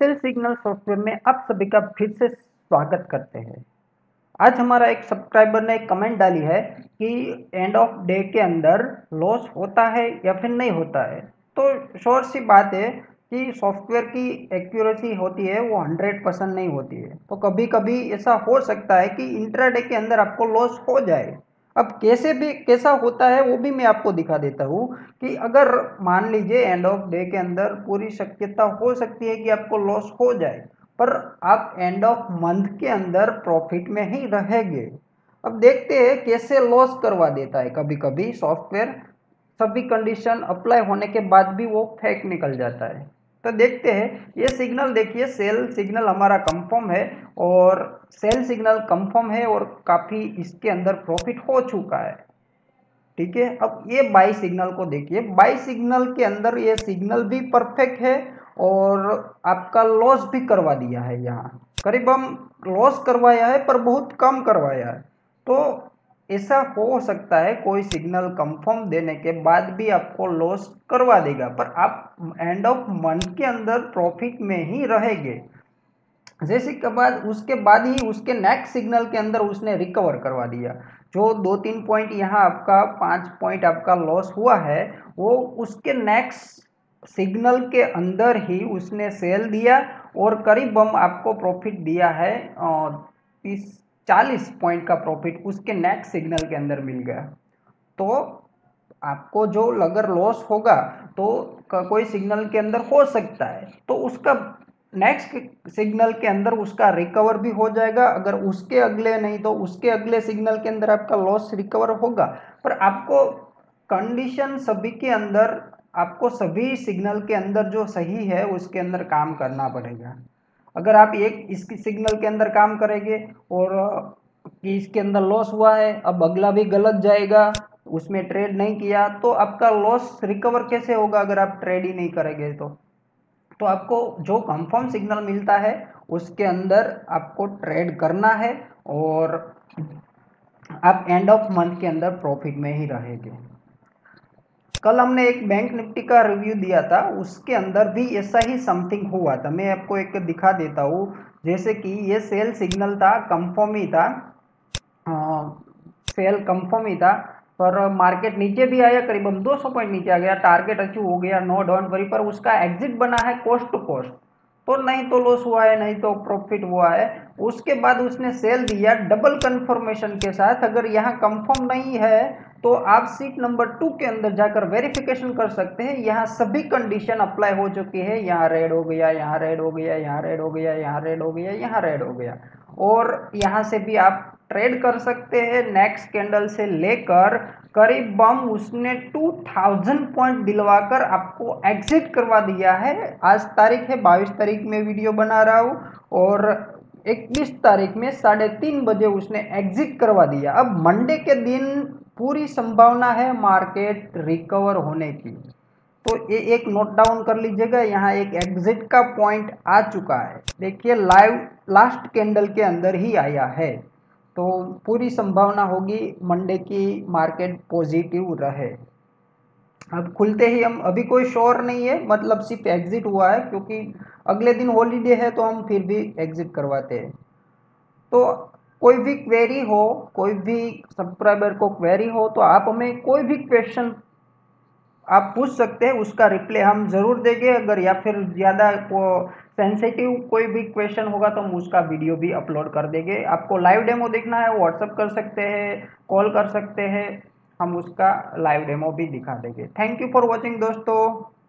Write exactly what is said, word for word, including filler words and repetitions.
Cell signal software में आप सभी का फिर से स्वागत करते हैं। आज हमारा एक सब्सक्राइबर ने एक कमेंट डाली है कि एंड ऑफ डे के अंदर लॉस होता है या फिर नहीं होता है। तो श्योर सी बात है कि सॉफ्टवेयर की एक्यूरेसी होती है वो हंड्रेड परसेंट नहीं होती है। तो कभी कभी ऐसा हो सकता है कि इंट्राडे के अंदर आपको लॉस हो जाए। अब कैसे भी कैसा होता है वो भी मैं आपको दिखा देता हूँ कि अगर मान लीजिए एंड ऑफ डे के अंदर पूरी शक्यता हो सकती है कि आपको लॉस हो जाए, पर आप एंड ऑफ मंथ के अंदर प्रॉफिट में ही रहेंगे। अब देखते हैं कैसे लॉस करवा देता है कभी कभी सॉफ्टवेयर। सभी कंडीशन अप्लाई होने के बाद भी वो फेक निकल जाता है। तो देखते हैं, ये सिग्नल देखिए, सेल सिग्नल हमारा कंफर्म है और सेल सिग्नल कंफर्म है और काफ़ी इसके अंदर प्रॉफिट हो चुका है। ठीक है, अब ये बाई सिग्नल को देखिए, बाई सिग्नल के अंदर ये सिग्नल भी परफेक्ट है और आपका लॉस भी करवा दिया है। यहाँ करीब हम लॉस करवाया है पर बहुत कम करवाया है। तो ऐसा हो सकता है कोई सिग्नल कंफर्म देने के बाद भी आपको लॉस करवा देगा, पर आप एंड ऑफ मंथ के अंदर प्रॉफिट में ही रहेंगे। जैसे के बाद उसके बाद ही उसके नेक्स्ट सिग्नल के अंदर उसने रिकवर करवा दिया। जो दो तीन पॉइंट यहाँ आपका पाँच पॉइंट आपका लॉस हुआ है, वो उसके नेक्स्ट सिग्नल के अंदर ही उसने सेल दिया और करीब हम आपको प्रॉफिट दिया है तीस चालीस पॉइंट का प्रॉफिट उसके नेक्स्ट सिग्नल के अंदर मिल गया। तो आपको जो अगर लॉस होगा तो कोई सिग्नल के अंदर हो सकता है, तो उसका नेक्स्ट सिग्नल के अंदर उसका रिकवर भी हो जाएगा। अगर उसके अगले नहीं तो उसके अगले सिग्नल के अंदर आपका लॉस रिकवर होगा। पर आपको कंडीशन सभी के अंदर, आपको सभी सिग्नल के अंदर जो सही है उसके अंदर काम करना पड़ेगा। अगर आप एक इसकी सिग्नल के अंदर काम करेंगे और कि इसके अंदर लॉस हुआ है, अब अगला भी गलत जाएगा, उसमें ट्रेड नहीं किया, तो आपका लॉस रिकवर कैसे होगा अगर आप ट्रेड ही नहीं करेंगे। तो तो आपको जो कंफर्म सिग्नल मिलता है उसके अंदर आपको ट्रेड करना है और आप एंड ऑफ मंथ के अंदर प्रॉफिट में ही रहेंगे। कल हमने एक बैंक निफ्टी का रिव्यू दिया था, उसके अंदर भी ऐसा ही समथिंग हुआ था। मैं आपको एक दिखा देता हूँ। जैसे कि ये सेल सिग्नल था, कंफर्म ही था, सेल कंफर्म ही था, पर मार्केट नीचे भी आया, करीबन दो सौ पॉइंट नीचे आ गया, टारगेट अचीव हो गया, नो डोंट वरी, पर उसका एग्जिट बना है कोस्ट टू कोस्ट। तो नहीं तो लॉस हुआ है, नहीं तो प्रॉफिट हुआ है। उसके बाद उसने सेल दिया डबल कंफर्मेशन के साथ। अगर यहाँ कंफर्म नहीं है तो आप सीट नंबर टू के अंदर जाकर वेरिफिकेशन कर सकते हैं। यहाँ सभी कंडीशन अप्लाई हो चुकी है। यहाँ रेड हो गया, यहाँ रेड हो गया, यहाँ रेड हो गया, यहाँ रेड हो गया, यहाँ रेड हो गया, और यहाँ से भी आप ट्रेड कर सकते हैं। नेक्स्ट कैंडल से लेकर करीब बम उसने दो हज़ार पॉइंट दिलवाकर आपको एग्जिट करवा दिया है। आज तारीख है बाईस तारीख में वीडियो बना रहा हूँ और इक्कीस तारीख में साढ़े तीन बजे उसने एग्जिट करवा दिया। अब मंडे के दिन पूरी संभावना है मार्केट रिकवर होने की। तो ये एक नोट डाउन कर लीजिएगा, यहाँ एक एग्जिट का पॉइंट आ चुका है। देखिए लाइव लास्ट कैंडल के अंदर ही आया है। तो पूरी संभावना होगी मंडे की मार्केट पॉजिटिव रहे। अब खुलते ही हम, अभी कोई श्योर नहीं है, मतलब सिर्फ एग्जिट हुआ है, क्योंकि अगले दिन हॉलीडे है तो हम फिर भी एग्जिट करवाते हैं। तो कोई भी क्वेरी हो, कोई भी सब्सक्राइबर को क्वेरी हो, तो आप हमें कोई भी क्वेश्चन आप पूछ सकते हैं, उसका रिप्लाई हम जरूर देंगे। अगर या फिर ज़्यादा को सेंसिटिव कोई भी क्वेश्चन होगा तो हम उसका वीडियो भी अपलोड कर देंगे। आपको लाइव डेमो देखना है, व्हाट्सअप कर सकते हैं, कॉल कर सकते हैं, हम उसका लाइव डेमो भी दिखा देंगे। थैंक यू फॉर वॉचिंग दोस्तों।